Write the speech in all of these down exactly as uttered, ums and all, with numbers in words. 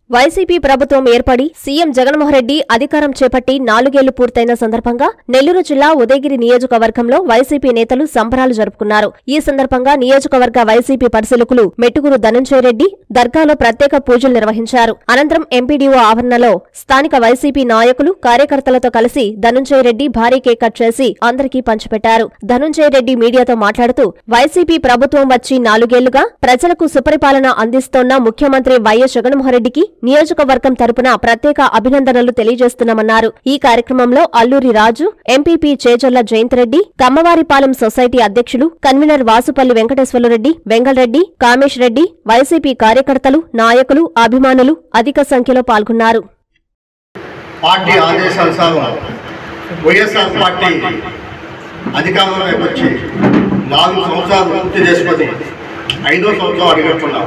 YCP ప్రభుత్వం ఏర్పడి CM Jaganmohan Reddy అధికారం చేపట్టి నాలుగేళ్లు పూర్తయిన సందర్భంగా నెల్లూరు జిల్లా ఉదయగిరి నియోజకవర్గంలో వైసీపీ నేతలు సంబరాలు జరుపుకున్నారు. ఈ సందర్భంగా నియోజకవర్గ వైసీపీ పరిశీలకులు మెట్టుగురు ధనుంజయ రెడ్డి దర్గాలో ప్రత్యేక పూజలు నిర్వహించారు. అనంతరం ఎంపీడీఓ ఆవరణలో స్థానిక వైసీపీ నాయకులు కార్యకర్తలతో కలిసి ధనుంజయ రెడ్డి భారీ కేక్ కట్ చేసి అందరికీ పంచిపెట్టారు. ధనుంజయ రెడ్డి మీడియాతో మాట్లాడుతూ వైసీపీ ప్రభుత్వం వచ్చి నాలుగేళ్లుగా ప్రజలకు సుపరిపాలన అందిస్తోన్న ముఖ్యమంత్రి వైఎస్ జగన్మోహన్ రెడ్డికి నియోజకవర్గం తరపున ప్రత్యేక అభినందనలు తెలియజేస్తున్నామన్నారు. ఈ కార్యక్రమంలో అల్లూరి రాజు, ఎంపీపీ చేజర్ల జయంతిరెడ్డి, కమ్మవారిపాలెం సొసైటీ అధ్యక్షులు కన్వీనర్ వాసుపల్లి వెంకటేశ్వర్లరెడ్డి, వెంగళరెడ్డి, కామేష్ రెడ్డి, వైసీపీ కార్యకర్తలు, నాయకులు, అభిమానులు అధిక సంఖ్యలో పాల్గొన్నారు. పార్టీ ఆదేశానుసారం వైఎస్ఆర్ పార్టీ అధికారంలోకి వచ్చి నాలుగు సంవత్సరాలు పూర్తి చేసుకొని ఐదో సంవత్సరం అడుగుతున్నాం.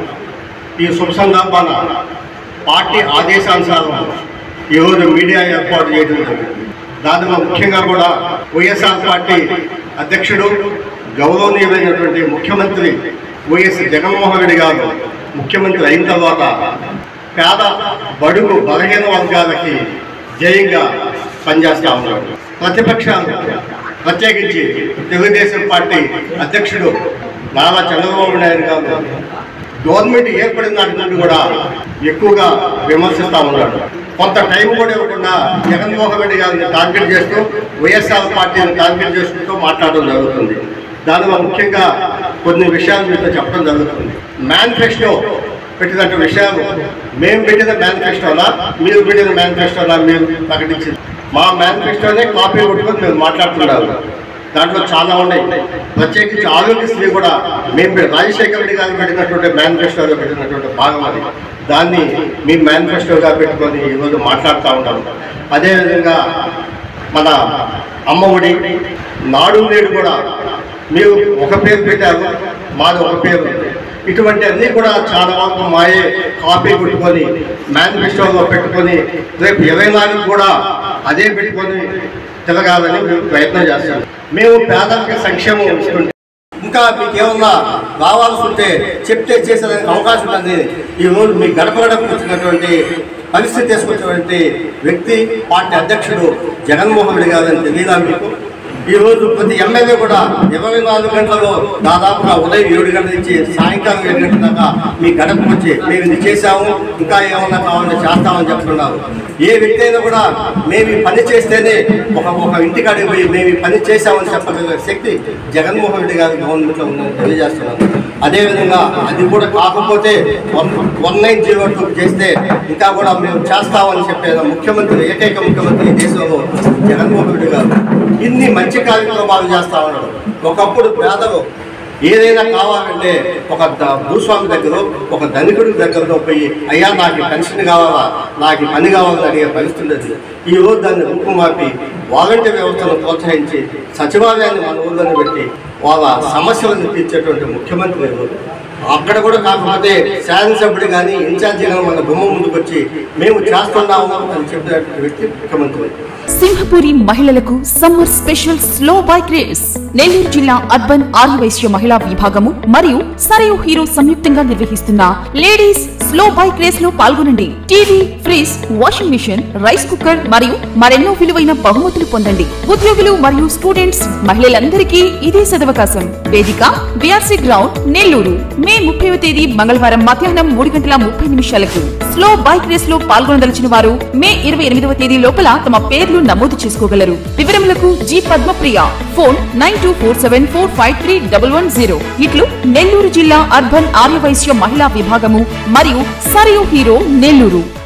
ఈ శుభ సందర్భాన పార్టీ ఆదేశానుసారం ఈరోజు మీడియా ఏర్పాటు చేయడం జరిగింది. దానిలో ముఖ్యంగా కూడా వైఎస్ఆర్ పార్టీ అధ్యక్షుడు గౌరవనీయులైనటువంటి ముఖ్యమంత్రి వైఎస్ జగన్మోహన్ రెడ్డి గారు ముఖ్యమంత్రి అయిన తర్వాత పేద బడుగు బలహీన వర్గాలకి జయంగా పనిచేస్తూ ఉన్నారు. ప్రతిపక్షాలు ప్రత్యేకించి తెలుగుదేశం పార్టీ అధ్యక్షుడు నారా చంద్రబాబు నాయుడు గారు గవర్నమెంట్ ఏర్పడిన నాటి నుండి కూడా ఎక్కువగా విమర్శిస్తూ ఉన్నాడు. కొంత టైం కూడా ఇవ్వకుండా జగన్మోహన్ రెడ్డి గారిని టార్గెట్ చేస్తూ వైఎస్ఆర్ పార్టీని టార్గెట్ చేసుకుంటూ మాట్లాడడం జరుగుతుంది. దానిలో ముఖ్యంగా కొన్ని విషయాలు మీతో చెప్పడం జరుగుతుంది. మేనిఫెస్టో పెట్టినట్టు విషయాలు మేము పెట్టిన మేనిఫెస్టోనా మీరు పెట్టిన మేనిఫెస్టోనా మీరు ప్రకటించింది. మా మేనిఫెస్టోనే కాపీ కొట్టుకొని మేము మాట్లాడుతున్నారు. దాంట్లో చాలా ఉన్నాయి. ప్రత్యేకించి ఆరోగ్యశ్రీ కూడా మేము రాజశేఖర రెడ్డి గారు పెట్టినటువంటి మేనిఫెస్టోగా పెట్టినటువంటి భాగం అది. దాన్ని మీ మేనిఫెస్టోగా పెట్టుకొని ఈరోజు మాట్లాడుతూ ఉంటాం. అదేవిధంగా మన అమ్మఒడి, నాడు నేడు కూడా మీరు ఒక పేరు పెట్టారు, మాది ఒక పేరు. ఇటువంటి అన్నీ కూడా చాలా వరకు మాయే కాపీ కొట్టుకొని మేనిఫెస్టోలో పెట్టుకొని రేపు ఇరవై నాలుగు కూడా అదే పెట్టుకొని తిరగాలని మేము ప్రయత్నం చేస్తాం. మేము పేదలకు సంక్షేమం ఇస్తుంటే ఇంకా మీకు ఏమన్నా రావాల్సి ఉంటే చెప్తే చేసేదానికి అవకాశం ఉంది. ఈరోజు మీ గడప గడప వచ్చినటువంటి పరిస్థితి తీసుకొచ్చినటువంటి వ్యక్తి పార్టీ అధ్యక్షుడు జగన్మోహన్ రెడ్డి గారు అని తెలియదా మీకు? ఈరోజు ప్రతి ఎమ్మెల్యే కూడా ఇరవై నాలుగు గంటలలో దాదాపుగా ఉదయం ఏడు గంటల నుంచి సాయంకాలం ఏడు గంటల దాకా మీ గడపకు వచ్చి మేము ఇది చేశాము, ఇంకా ఏమన్నా కావాలని చేస్తామని చెప్తున్నారు. ఏ వ్యక్తి అయినా కూడా మేము ఈ పని చేస్తేనే ఒక ఒక ఇంటికాడికి పోయి మేము ఈ పని చేశామని చెప్పగలిగే శక్తి జగన్మోహన్ రెడ్డి గారి గవర్నమెంట్లో ఉందని తెలియజేస్తున్నారు. అదేవిధంగా అది కూడా కాకపోతే one one nine zero two చేస్తే ఇంకా కూడా మేము చేస్తామని చెప్పేది ముఖ్యమంత్రి, ఏకైక ముఖ్యమంత్రి ఈ దేశంలో జగన్మోహన్ రెడ్డి గారు. ఇన్ని మంచి కార్యక్రమాలు చేస్తా ఉన్నాడు. ఒకప్పుడు పేదలు ఏదైనా కావాలంటే ఒక భూస్వామి దగ్గర, ఒక ధనికుడి దగ్గరలో పోయి అయ్యా నాకు పెన్షన్ కావాలా, నాకు పని కావాలని అడిగే పరిస్థితి ఉండేది. ఈ రోజు దాన్ని రూపుమాపి వాలంటీర్ వ్యవస్థను ప్రోత్సహించి సచివాలయాన్ని మన ఊళ్ళని పెట్టి వాళ్ళ సమస్యలను తీర్చేటువంటి ముఖ్యమంత్రి. అక్కడ కూడా కాకపోతే శాసనసభ్యుడు కానీ ఇన్ఛార్జి కానీ మన గుమ్మ ముందుకు వచ్చి మేము చేస్తున్నాము అని చెప్పినటువంటి వ్యక్తి ముఖ్యమంత్రి. సింహపురి మహిళలకు summer special slow bike race Nellore జిల్లా అర్బన్ ఆర్యవైశ్య మహిళా విభాగము మరియు సరయు హీరో సంయుక్తంగా నిర్వహిస్తున్న లేడీస్ స్లో బైక్ రేస్ లో పాల్గొనండి. TV, fridge, washing machine, rice cooker మరియు మరెన్నో విలువైన బహుమతులు పొందండి. ఉద్యోగులు మరియు స్టూడెంట్స్ మహిళలందరికీ ఇదే సదవకాశం. వేదిక బీఆర్సీ గ్రౌండ్ నెల్లూరు. మే ముప్పైవ తేదీ మంగళవారం మధ్యాహ్నం మూడు గంటల ముప్పై నిమిషాలకు. స్లో బైక్ రేస్ లో పాల్గొనదలిచిన వారు మే ఇరవై ఎనిమిదవ తేదీ లోపల తమ పేర్లు నమోదు చేసుకోగలరు. వివరములకు G Padmapriya, phone nine two four seven four five three double one zero. ఇట్లు నెల్లూరు జిల్లా అర్బన్ ఆర్యవైశ్య మహిళా విభాగము మరియు సరయు హీరో నెల్లూరు.